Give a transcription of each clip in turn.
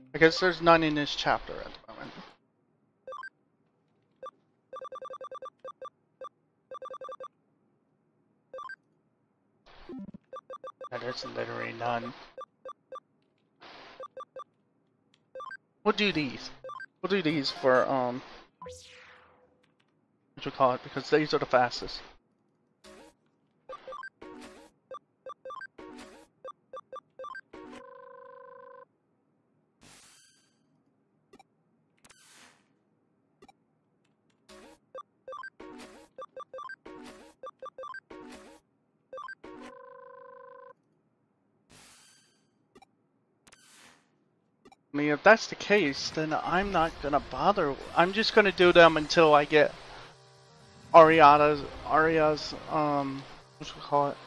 I guess there's none in this chapter at the moment. There's literally none. We'll do these. We'll do these for, what you call it, because these are the fastest. I mean, if that's the case, then I'm not gonna bother. I'm just gonna do them until I get Aria's, what you call it?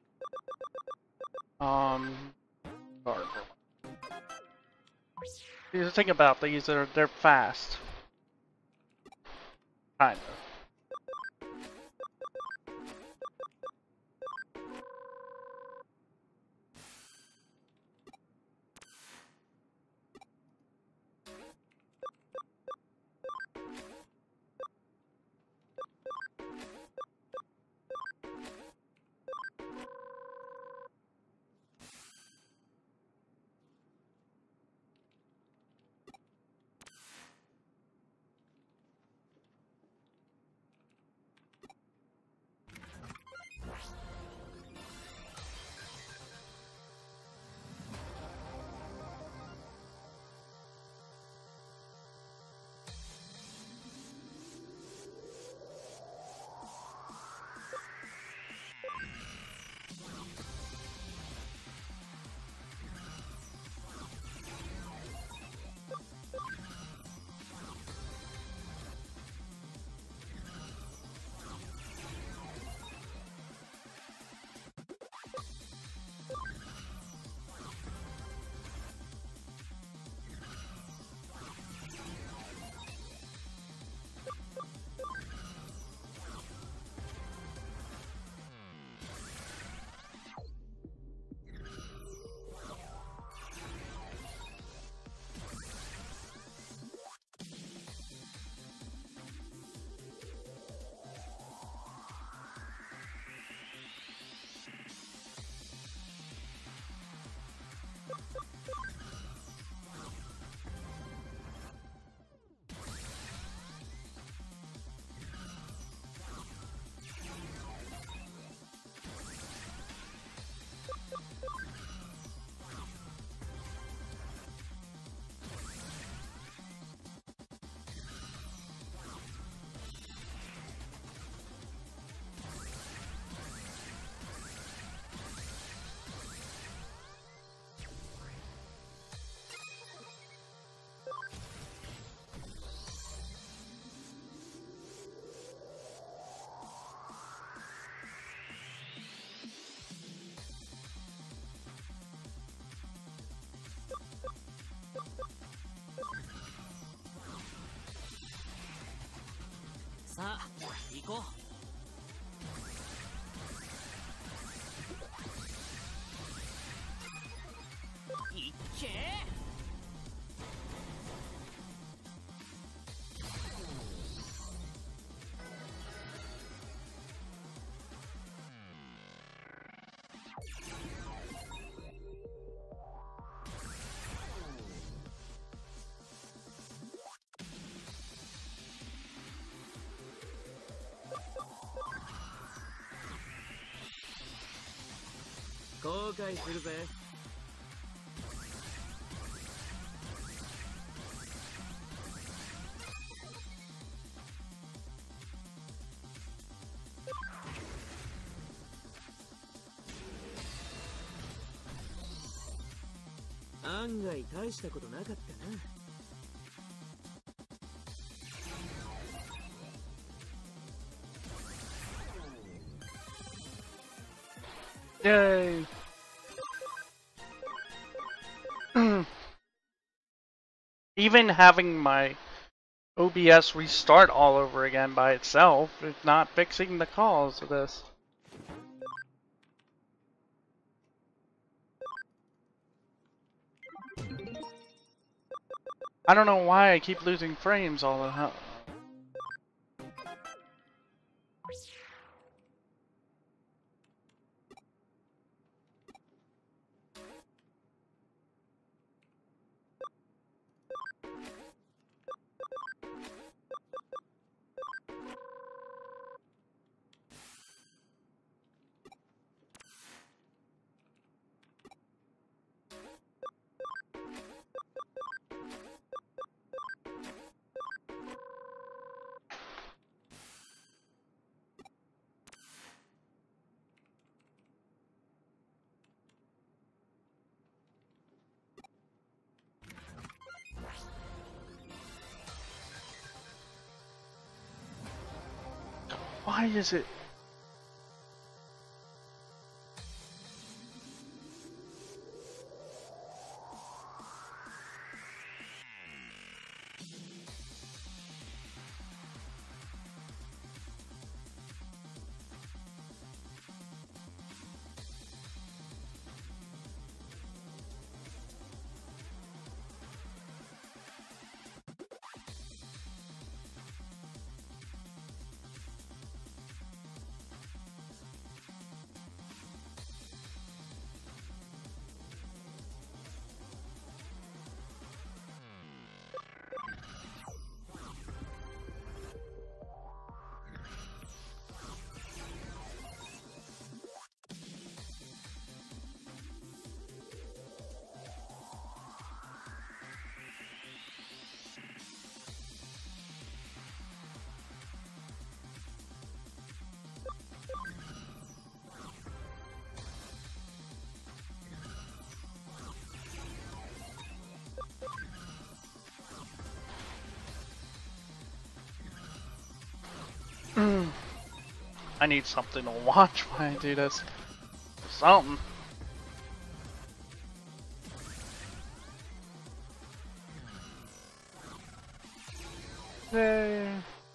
Gargle. The thing about these are they're fast. Kind of. さあ、行こう。いっけ後悔するぜ。案外大したことなかったな。 Yay! Even having my OBS restart all over again by itself is not fixing the cause of this. I don't know why I keep losing frames all the time. Why is it? I need something to watch when I do this. Something. Yay.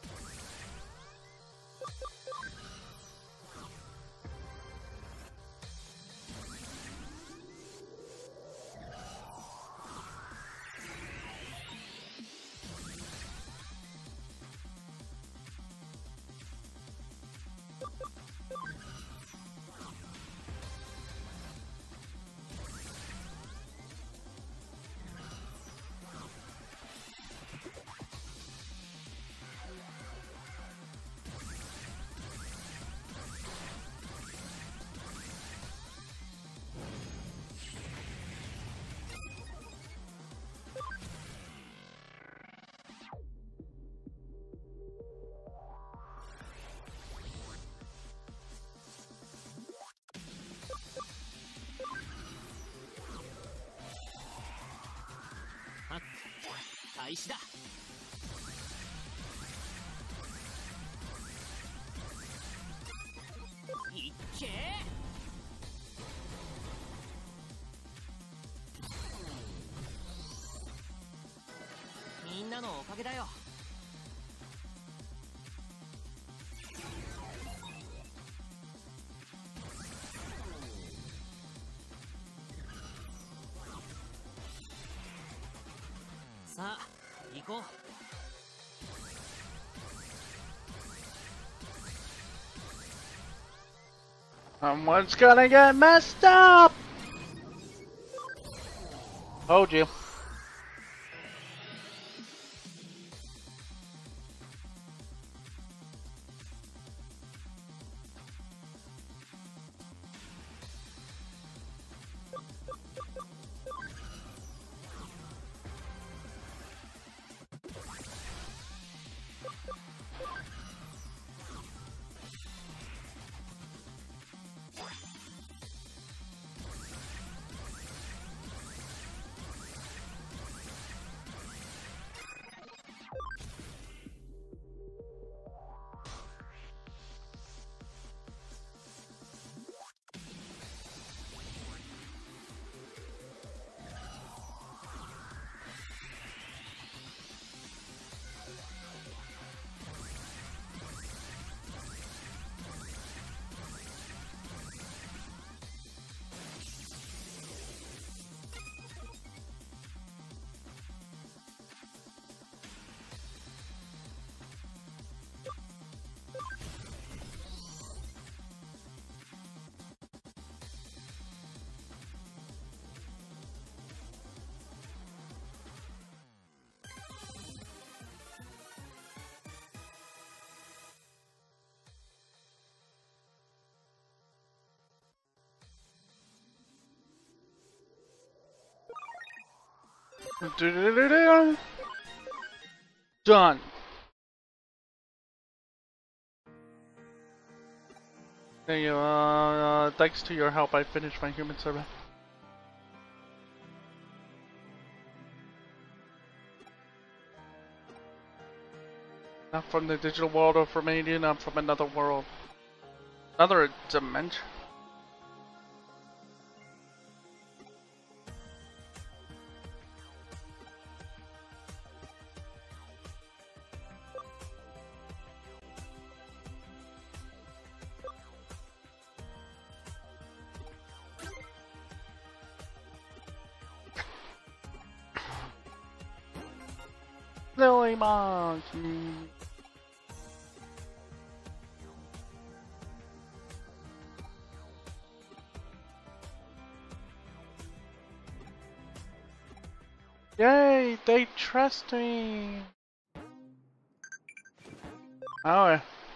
みんなのおかげだよ。さあ、行こう。 Someone's gonna get messed up! Told you. Done. Hey, thanks to your help, I finished my human survey. Not from the digital world or from alien, not from another world. Another dimension. Silly monkey. Yay, they trust me. Oh.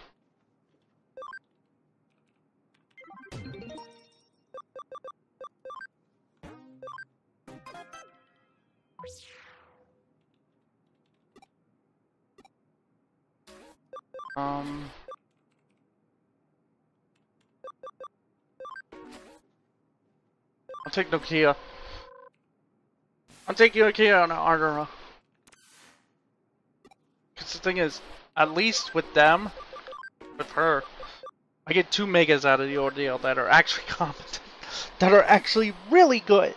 I'll take Nokia. I'll take Nokia on Ardora. Because the thing is, at least with them, with her. I get 2 megas out of the ordeal that are actually competent, that are actually really good.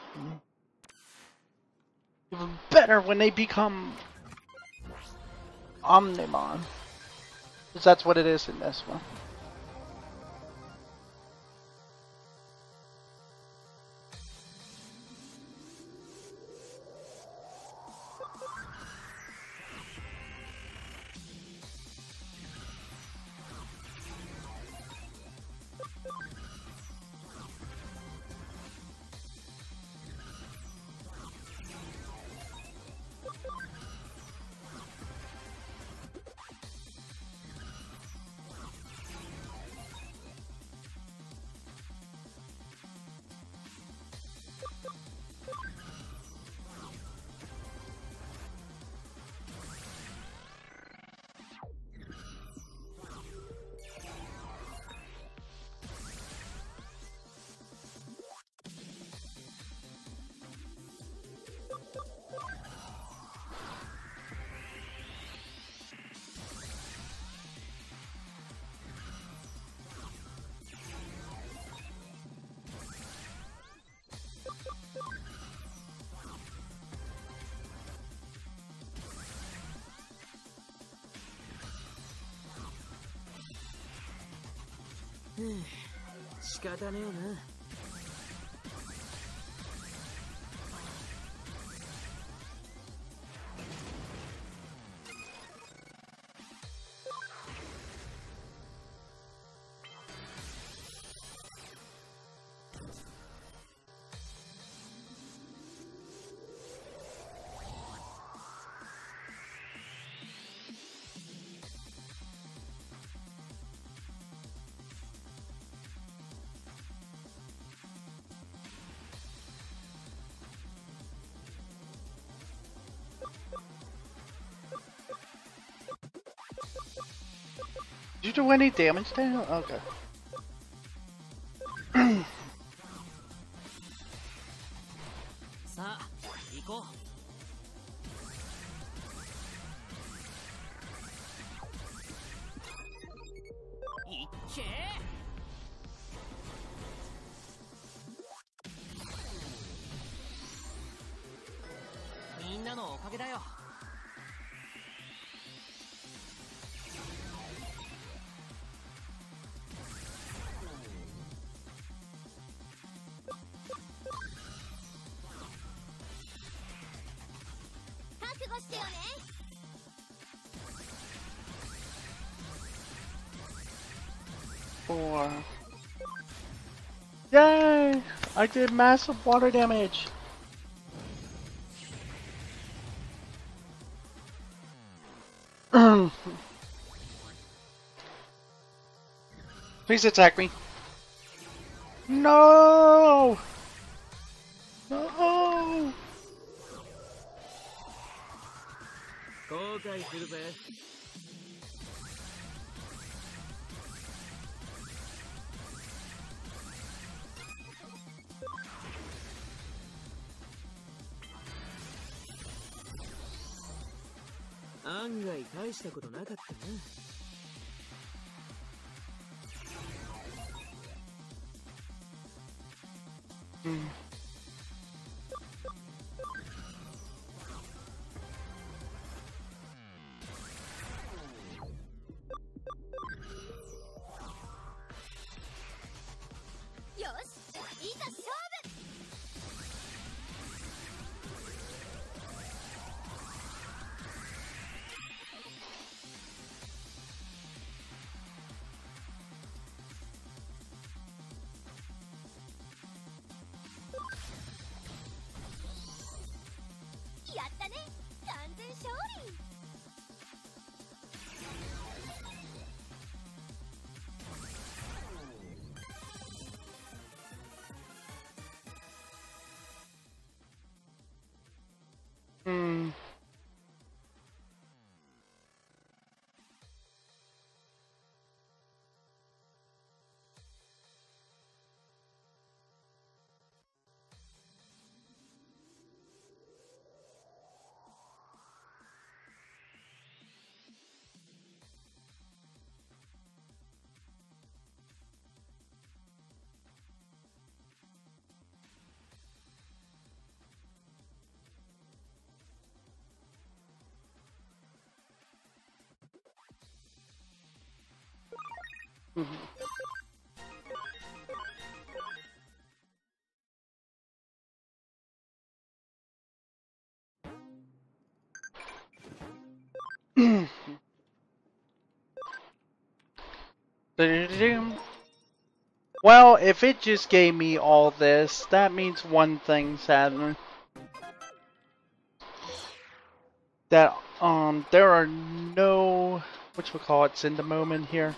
Even better when they become Omnimon, because that's what it is in this one. Hmm. 仕方ねえよな。 Did you do any damage to him? Okay. さあ、行こう。いっけー。みんなのおかげだよ。 4. Yay! I did massive water damage. Please attack me. No! No! 後悔するぜ。案外大したことなかったな。 よし、いざ勝負。やったね、完全勝利。 Well, if it just gave me all this, that means one thing's happening. That, there are no, whatchamacallits in the moment here.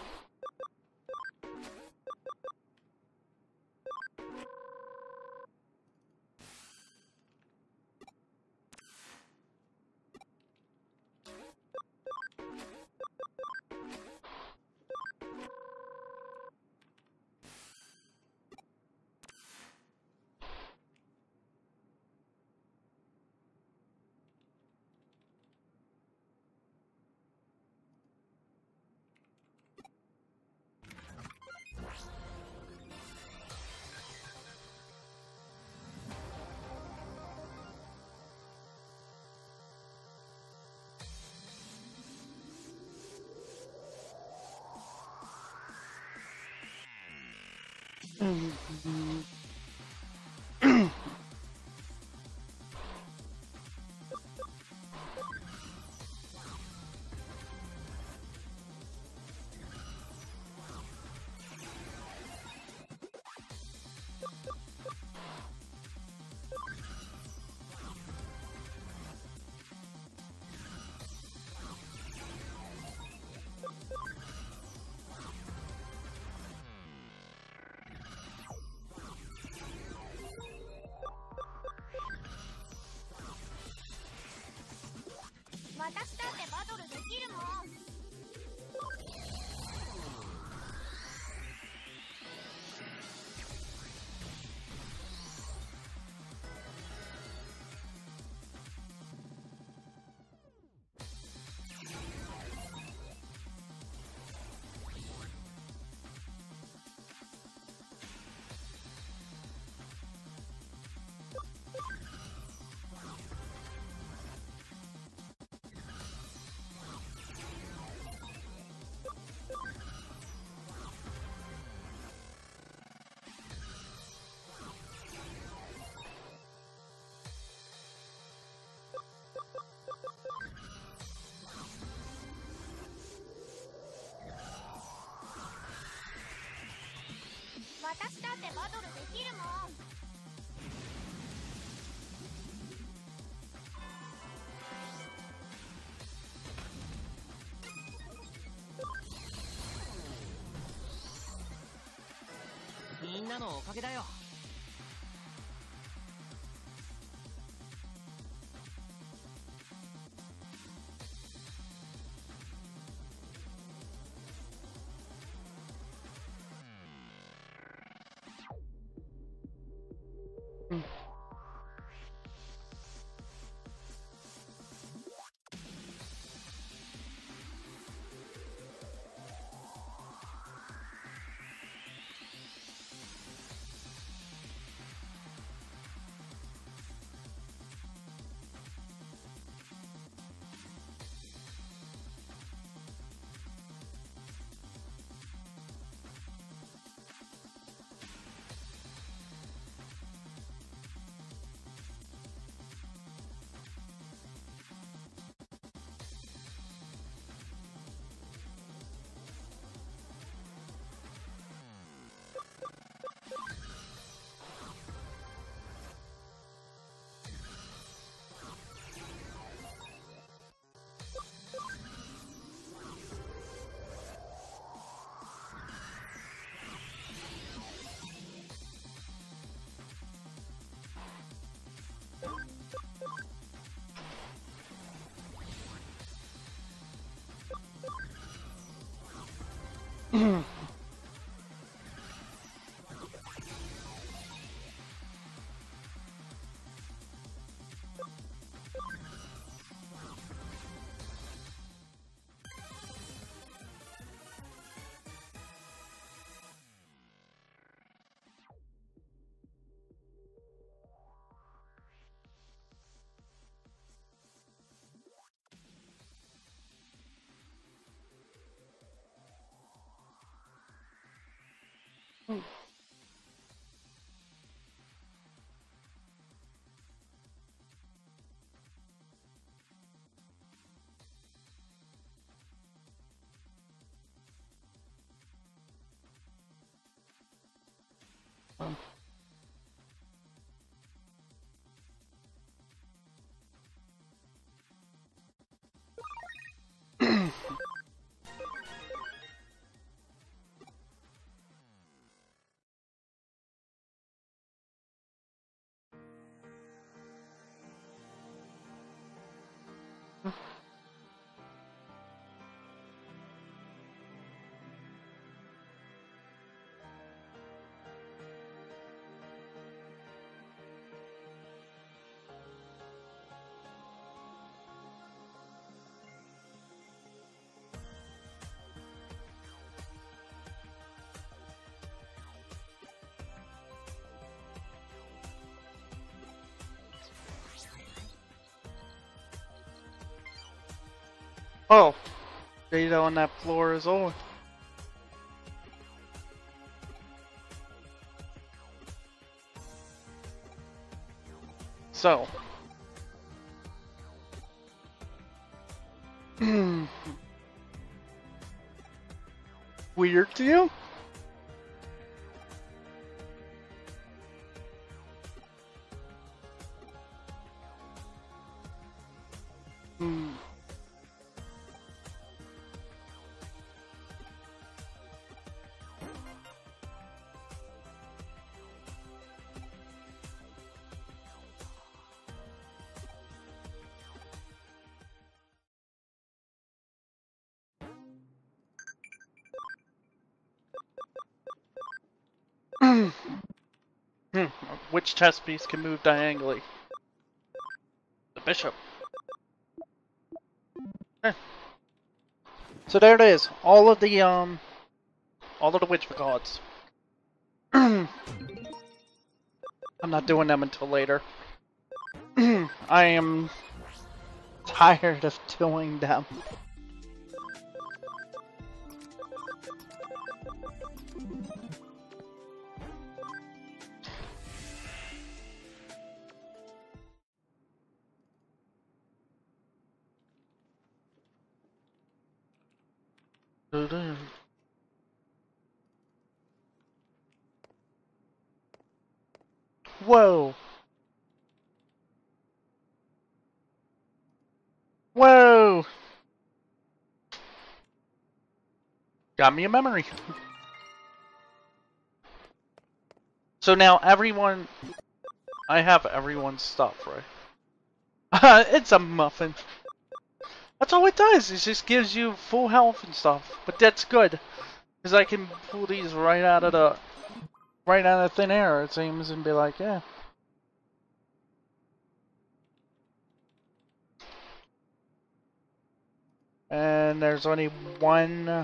みんなのおかげだよ。 Oh, data on that floor is over. So. Weird to you? Which chess piece can move diagonally? The bishop. So there it is. All of the witch gods. I'm not doing them until later. I am tired of doing them. Whoa! Whoa! Got me a memory. So now everyone... I have everyone's stuff, right? It's a muffin. That's all it does. It just gives you full health and stuff. But that's good. Because I can pull these right out of thin air, it seems, and be like, yeah. And there's only one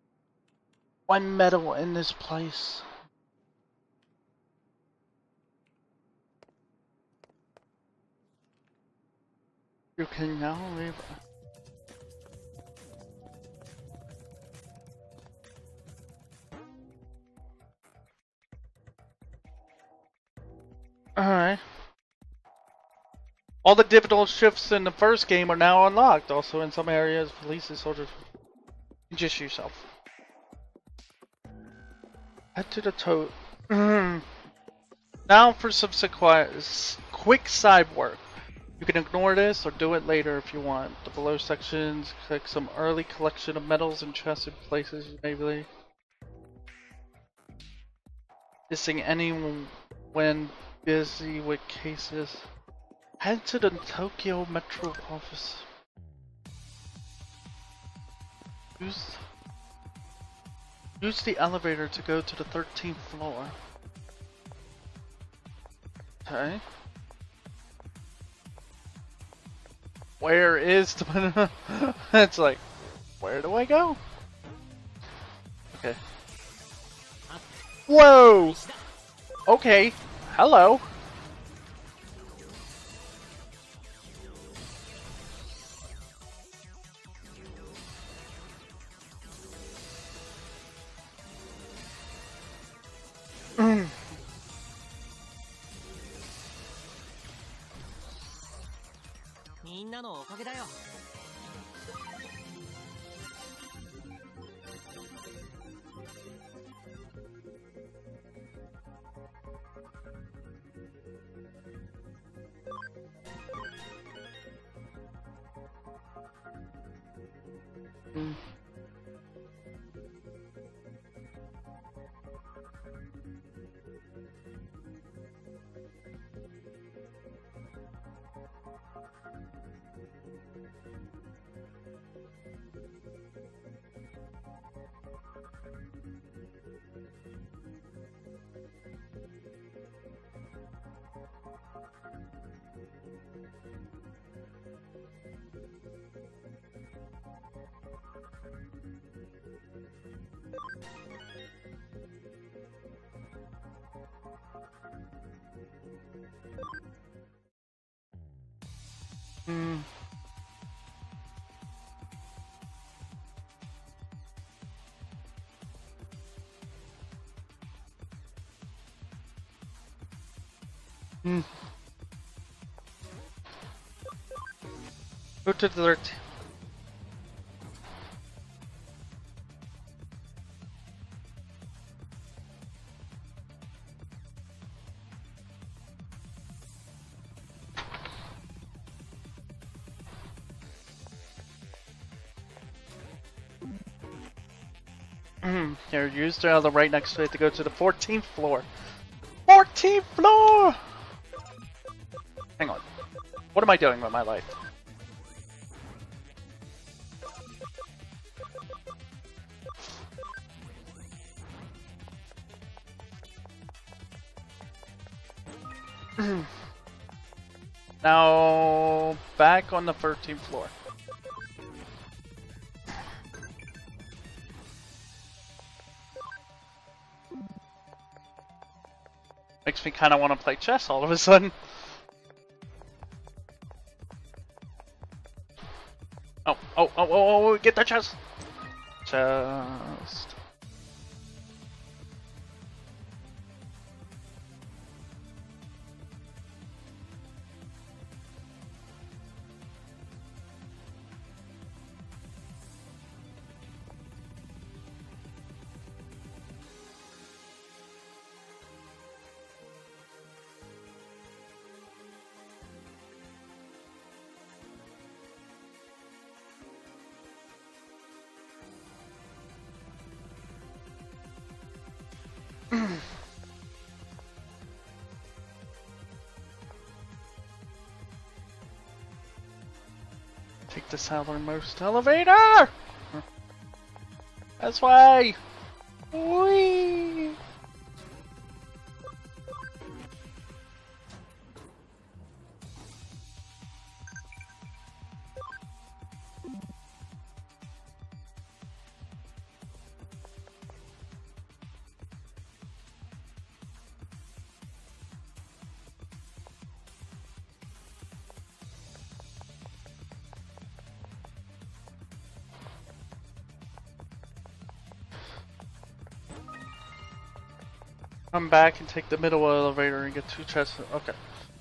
medal in this place. You can now leave. Alright. All the digital shifts in the first game are now unlocked. Also, in some areas, police and soldiers. Just yourself. Head to the tote. Now for some quick side work. You can ignore this or do it later if you want. The below sections click some early collection of medals and chests in places you may be missing anyone when busy with cases. Head to the Tokyo Metro office. Use the elevator to go to the 13th floor. Okay. Where is the... It's like, where do I go? Okay. Whoa! Okay. Hello. みんなのおかげだよ。 Mm. Mm. Mm. Go to the alert. Here, use the other right next to it to go to the 14th floor. 14th floor! Hang on. What am I doing with my life? Now, back on the 13th floor. Makes me kind of want to play chess all of a sudden. Oh, get the chest! Chest. Take the southernmost elevator! This way! Whee! Come back and take the middle elevator and get 2 chests. Okay.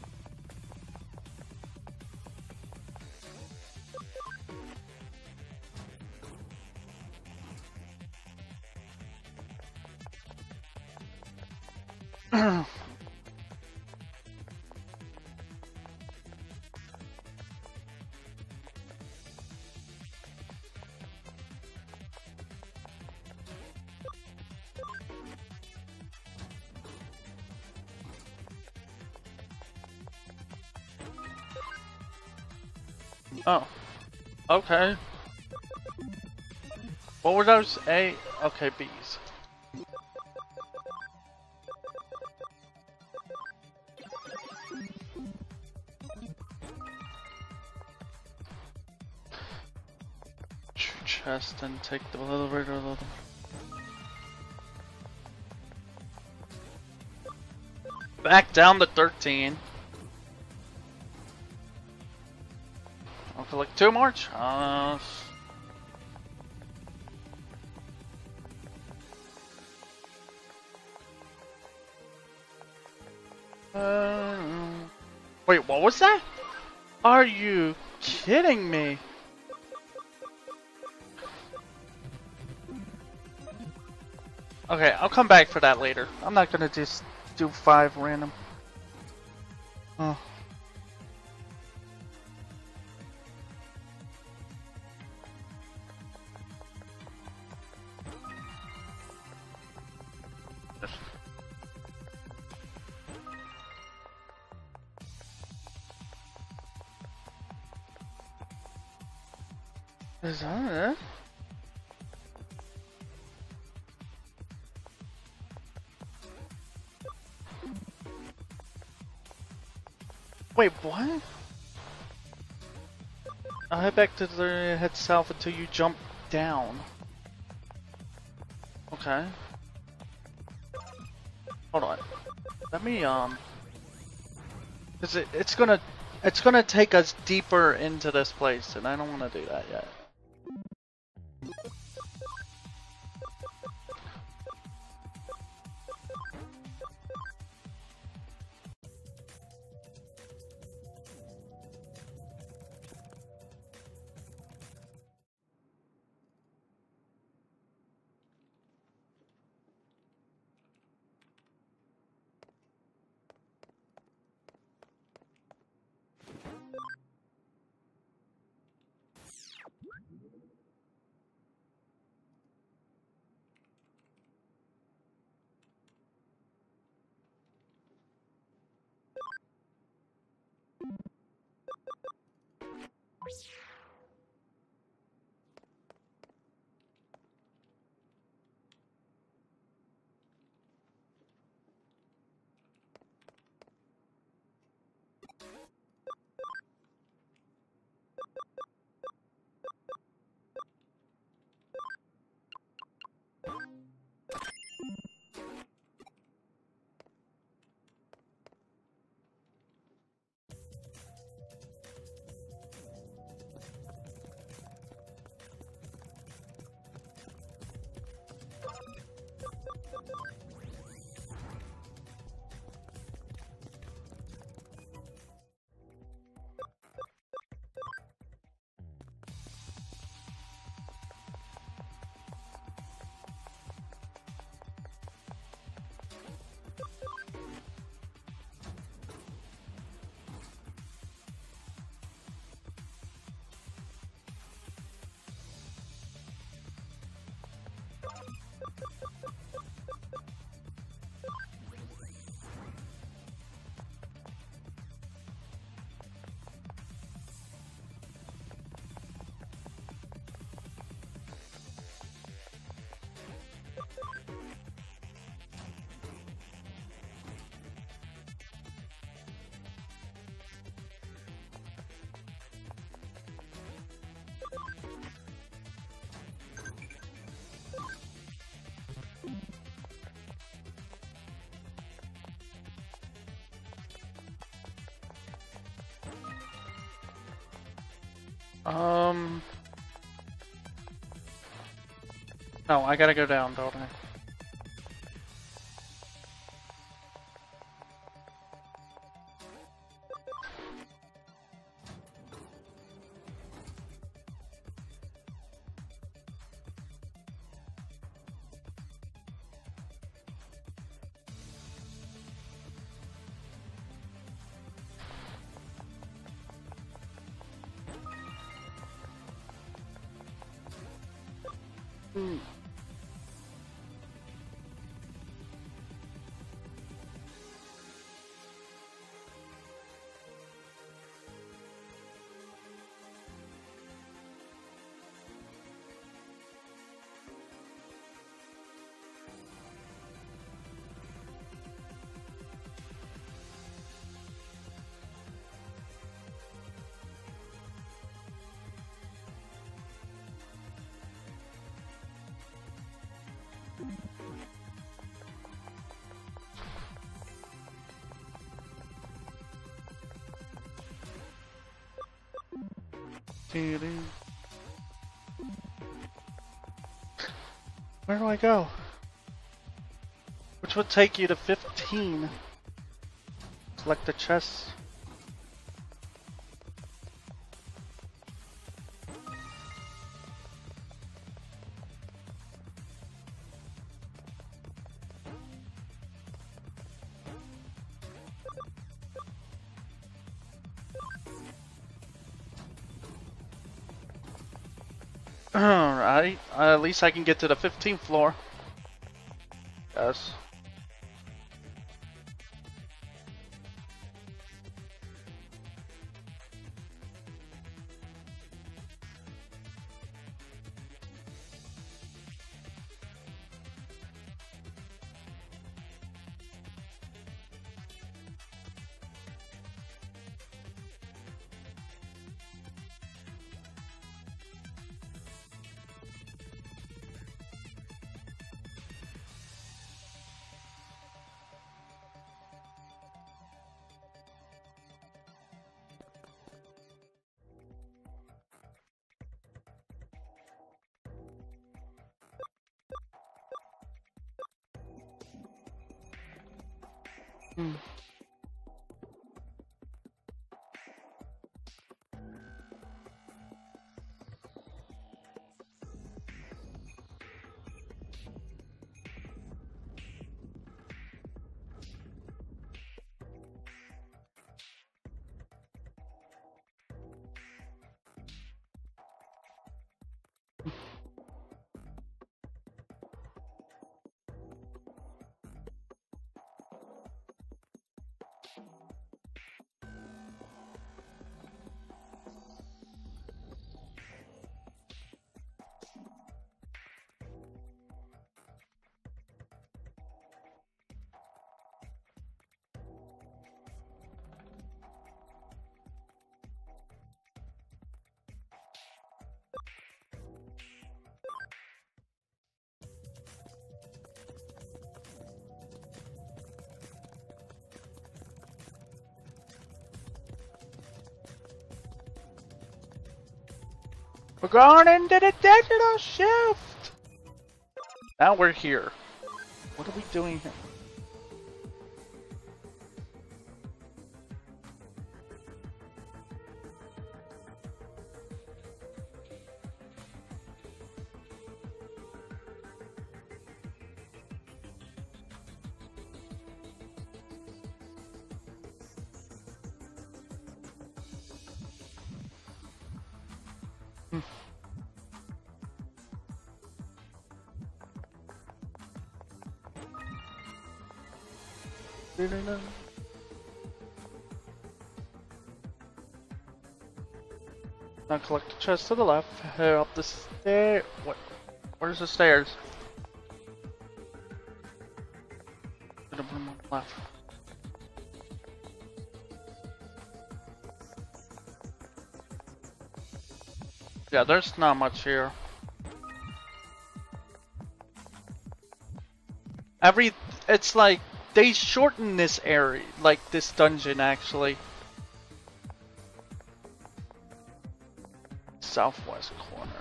Oh. Okay. What were those? A? Okay, B's. Chest and take the elevator a little. Back down to 13. I'll collect 2 more. Wait, what was that? Are you kidding me? Okay, I'll come back for that later. I'm not gonna just do 5 random. Oh. Is that it? Wait, what? I'll head back to the head south until you jump down. Okay. Hold on. Let me cause it's gonna take us deeper into this place, and I don't want to do that yet. No, I gotta go down, don't I? Where do I go? Which would take you to 15. Collect the chests. Alright, at least I can get to the 15th floor. Yes. Hmm. We're going into the digital shift! Now we're here. What are we doing here? Now collect the chest to the left, head up the stair. What? Where's the stairs? Gonna put them on the left. Yeah, there's not much here. It's like they shorten this area, like this dungeon actually. Southwest corner.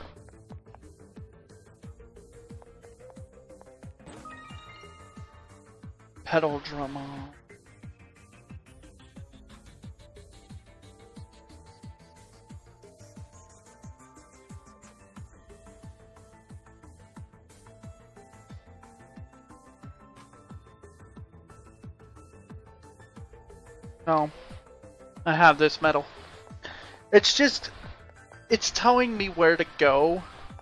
Pedal drummer. No, I have this medal. It's just, it's telling me where to go.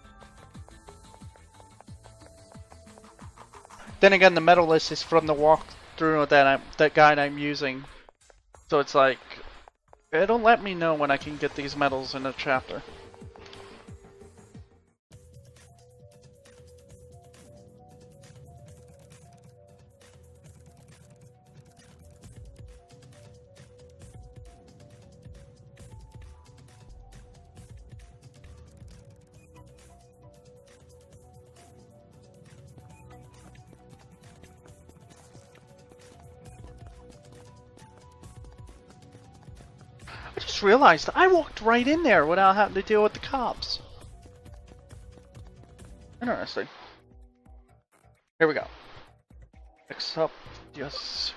Then again, the medal list is from the walkthrough that guide I'm using. So it's like, it'll let me know when I can get these medals in a chapter. I just realized I walked right in there without having to deal with the cops. Interesting. Here we go. Next up, yes.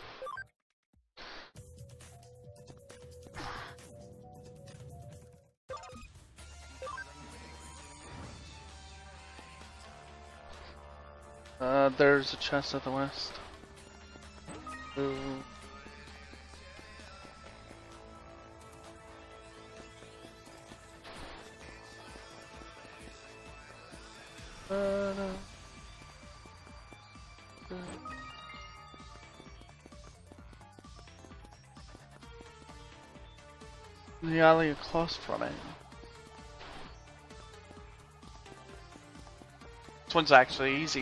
There's a chest at the west. Ooh. The alley across from it. This one's actually easy.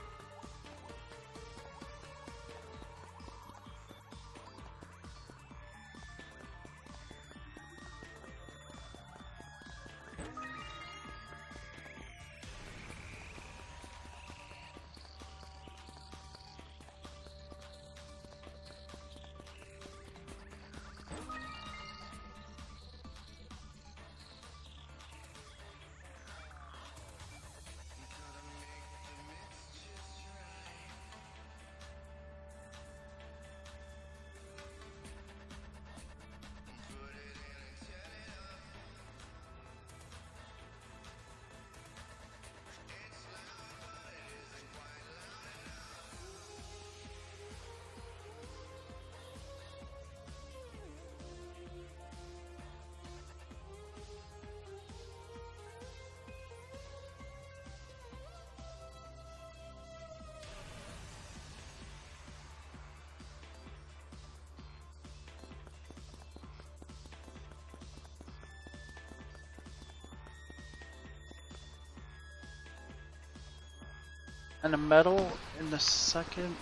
And a metal in the second.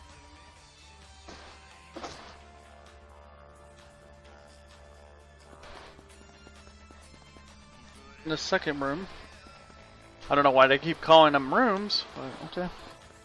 In the second room. I don't know why they keep calling them rooms, but okay.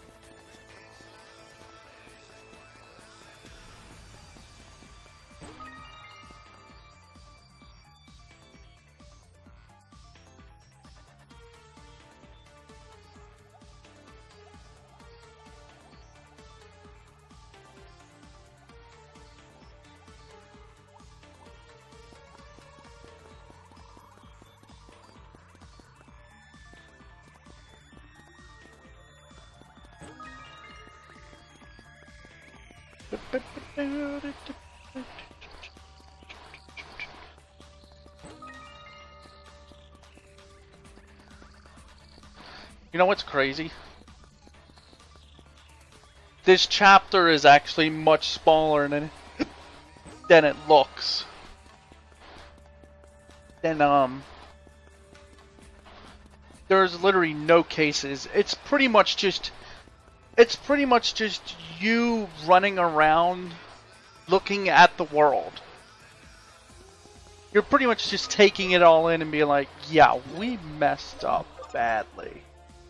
You know what's crazy? This chapter is actually much smaller than it looks. Then there's literally no cases. It's pretty much just you running around looking at the world. You're pretty much just taking it all in and being like, yeah, we messed up badly.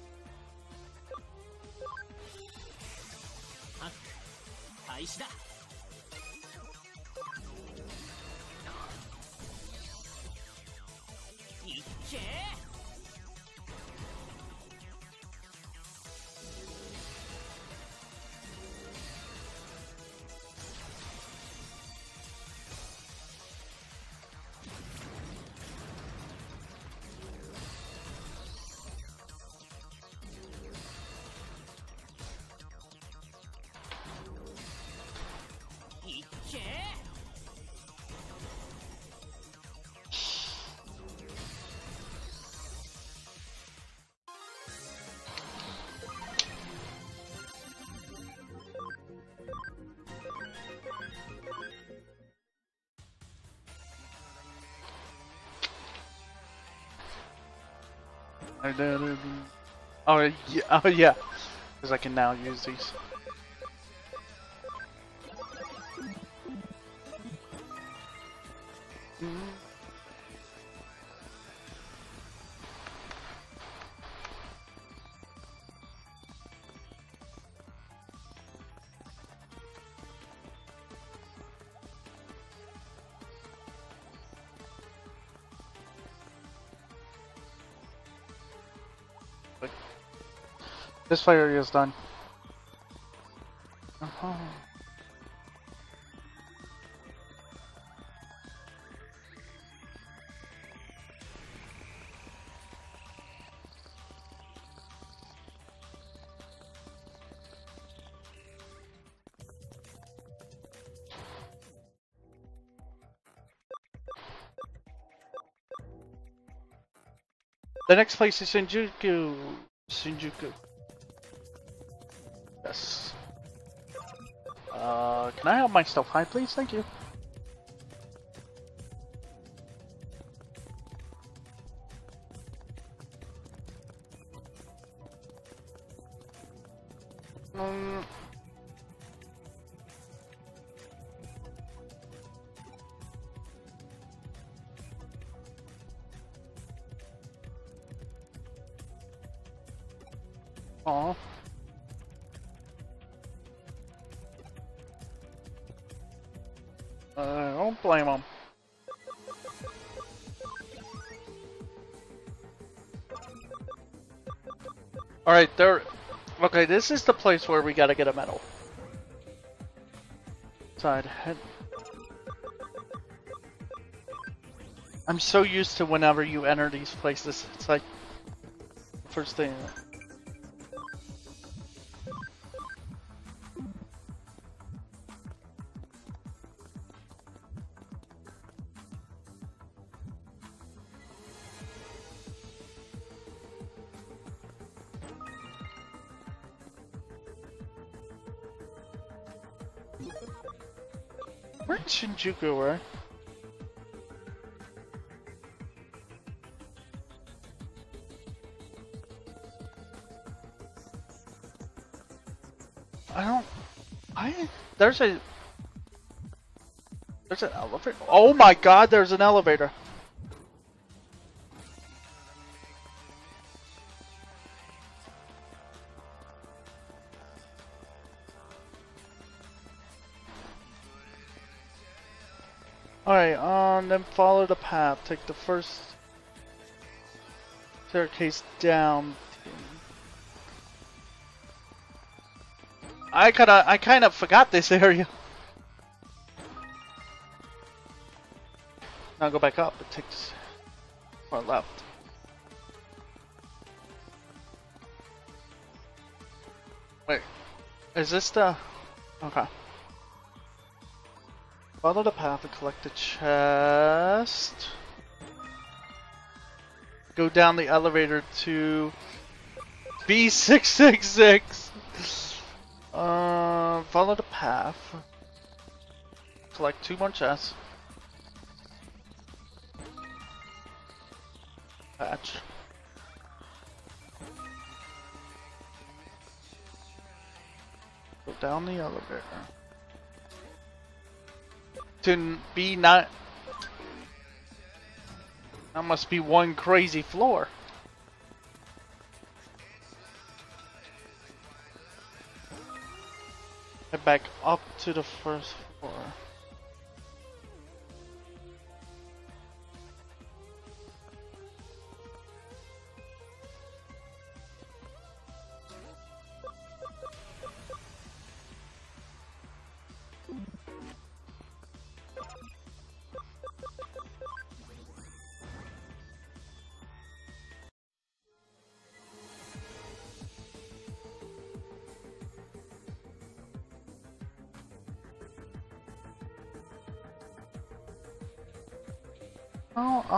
Oh yeah, because I can now use these. This fight area is done. The next place is Shinjuku. Shinjuku. Yes. Can I have my stuff high, please? Thank you. Mm. Aw. I don't blame him. Alright, there. Okay, this is the place where we gotta get a medal. Side head. I'm so used to whenever you enter these places, it's like first thing. Where did Shinjuku were? I don't. There's an elevator. Oh my God! There's an elevator. Alright, then follow the path. Take the first staircase down. I kind of forgot this area. Now go back up. It takes far left. Wait, is this the? Okay. Follow the path and collect the chest. Go down the elevator to B666. Follow the path. Collect 2 more chests. Patch. Go down the elevator. To be not. That must be one crazy floor. Head back up to the first floor. Oh,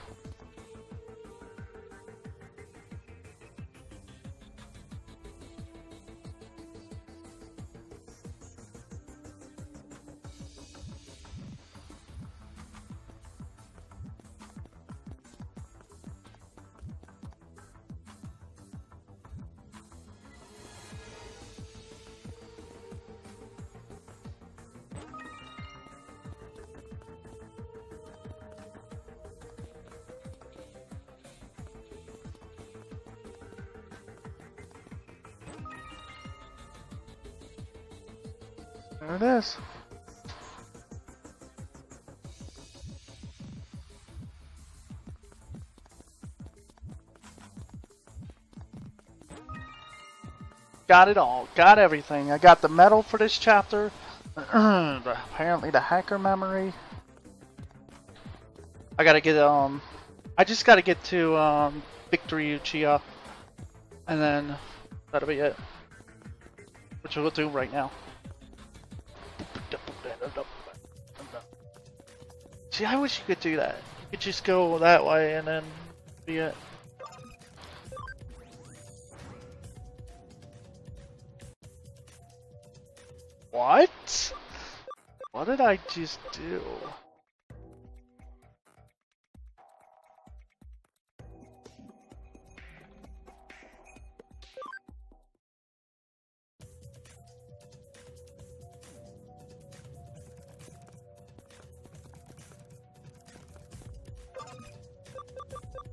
there it is. Got it all. Got everything. I got the medal for this chapter. Apparently the hacker memory. I gotta get I just gotta get to Victory Uchiha, and then that'll be it. Which we'll do right now. See, I wish you could do that. You could just go that way and then be it. What? What did I just do?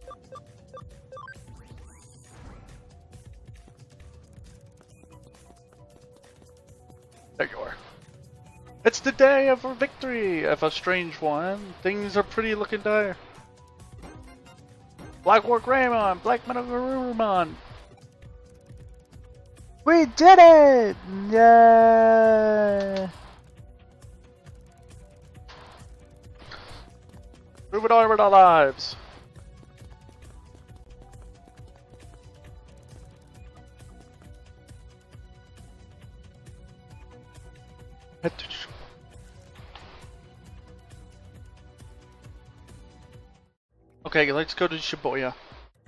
There you are. It's the day of our victory, of a strange one. Things are pretty looking dire. Blackwork Raymond, Black Metal Garurumon. We did it! Yay! Moving on with our lives. Okay, let's go to Shibuya.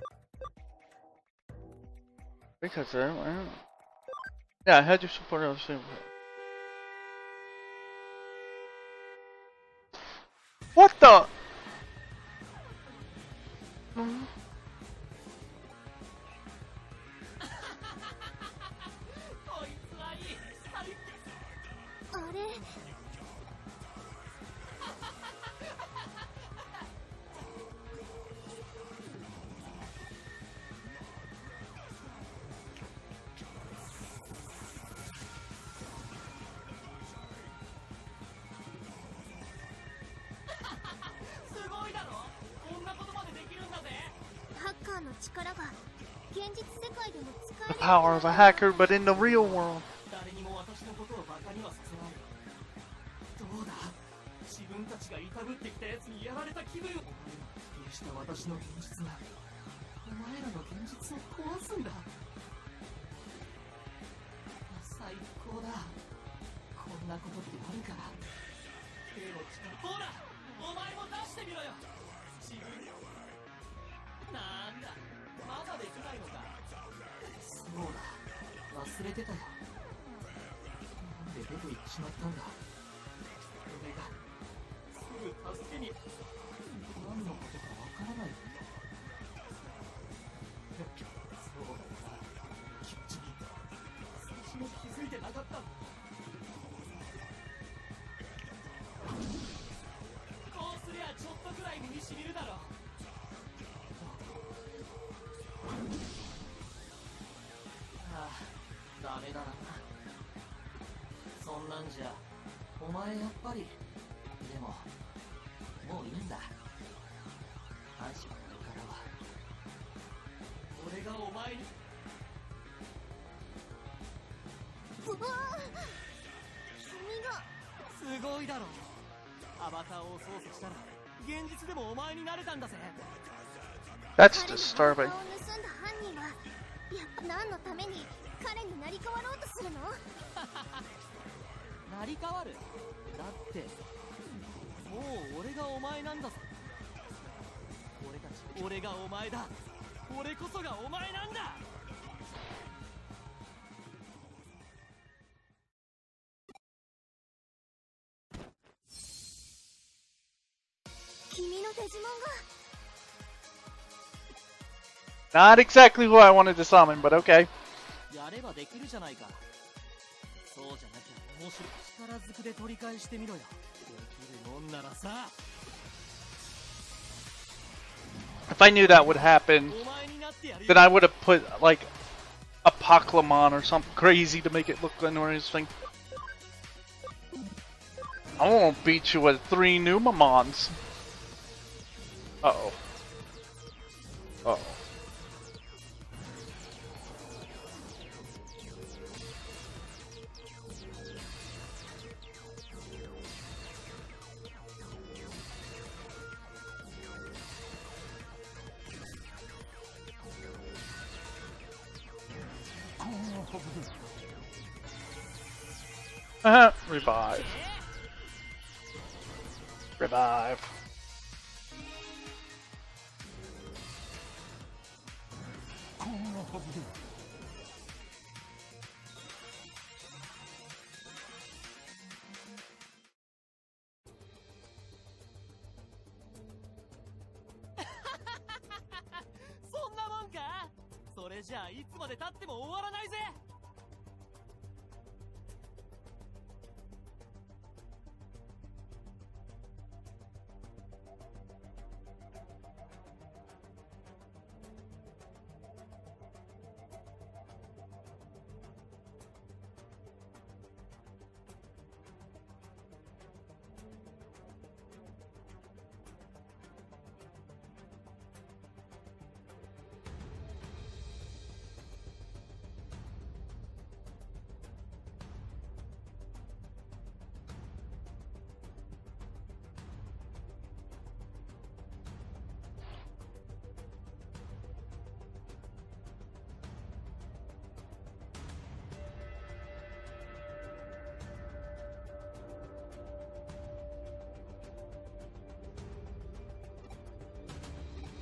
Because yeah, I had you support on the same. What the? Mm-hmm. あれ The power of a hacker, but in the real world. That's disturbing. 何のために彼に成り代わろうとするの？ 成り代わる？だってもう俺がお前なんだぞ。俺がお前だ。俺こそがお前なんだ。 君のデジモンが Not exactly who I wanted to summon, but okay. やればできるじゃないか。そうじゃなきゃ面白い。力ずくで取り返してみろよ。できるもんならさ。 If I knew that would happen, then I would have put like a Pokemon or something crazy to make it look interesting. I won't beat you with 3 Numamons. Uh-oh. Uh-oh. Revive. Revive.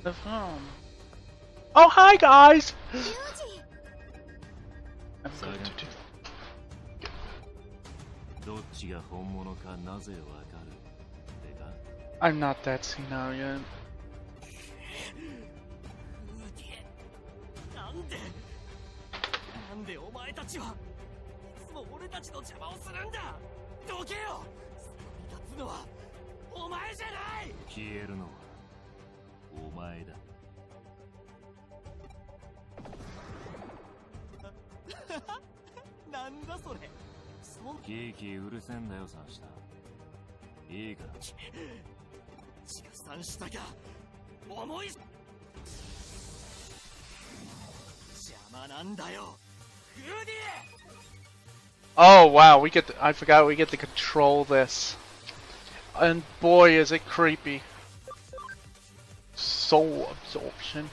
The phone. Oh, hi guys! リュウジ I'm going to do. どっちが本物かなぜわかるってか I'm not that senile yet. なんでお前たちはいつも俺たちの邪魔をするんだ。どけよ。そこに立つのはお前じゃない。 消えるのはお前だ。 なんだそれ。 キーキーうるせえんだよ、三下。いいから。 血が三下か。重い。邪魔なんだよ。フーディ Oh wow, we get. I forgot we get to control this, and boy is it creepy. Soul absorption.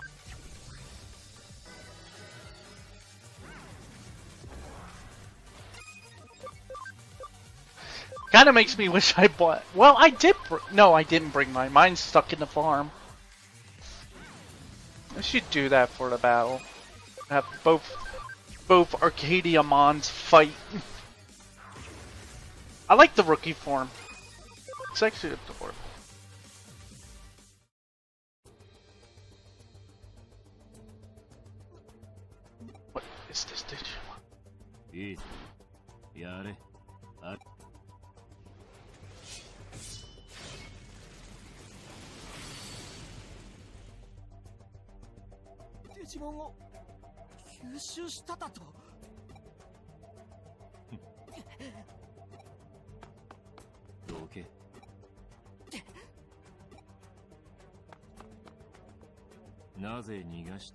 Kind of makes me wish I bought. Well, I did. No, I didn't bring mine. Mine's stuck in the farm. I should do that for the battle. Have both Arcadiamons fight. I like the rookie form. It's actually adorable. What is this Digimon? いいぞ。やれ。あデジモンを吸収しただと。 どけ。なぜ逃がした？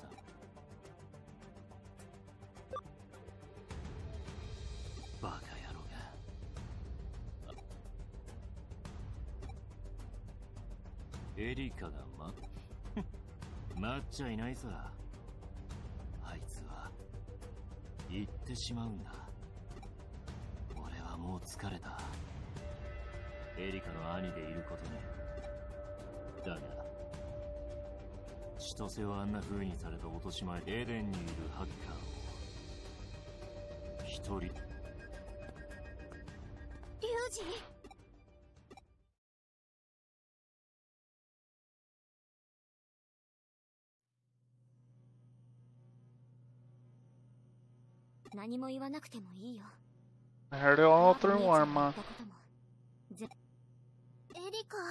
バカ野郎が。エリカが待っちゃいないさ。あいつは行ってしまうんだ。俺はもう疲れた。エリカの兄でいることに。だが千歳はあんな風にされた落とし前エデンにいるハッカーを一人。 リュウジ何も言わなくてもいいよ。 I heard it all through Arma. エリカ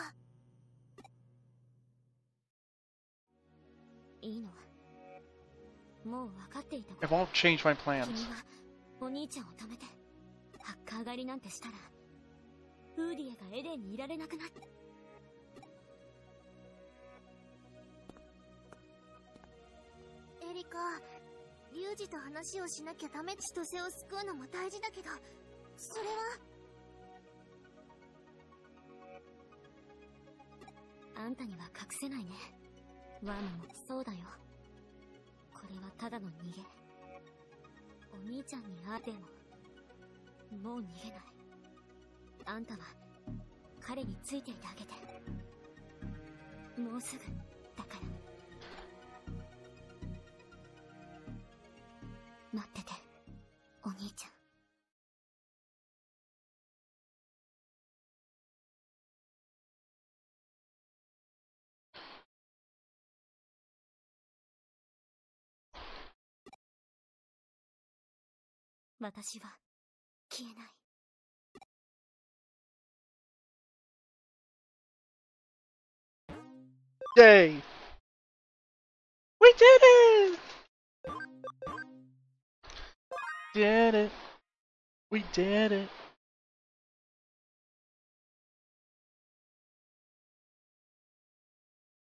いいのもう分かっていた。 It won't change my 君 plans. はお兄ちゃんを止めてハッカー狩りなんてしたらウーディエがエデンにいられなくなって。エリカ、リュウジと話をしなきゃダメ。千歳を救うのも大事だけど、それはあんたには隠せないね。ワンもそうだよ。これはただの逃げ。お兄ちゃんに会ってももう逃げない。あんたは彼についていてあげて。もうすぐだから待ってて、お兄ちゃん。私は消えない。 Yay! We did it! Did it. We did it.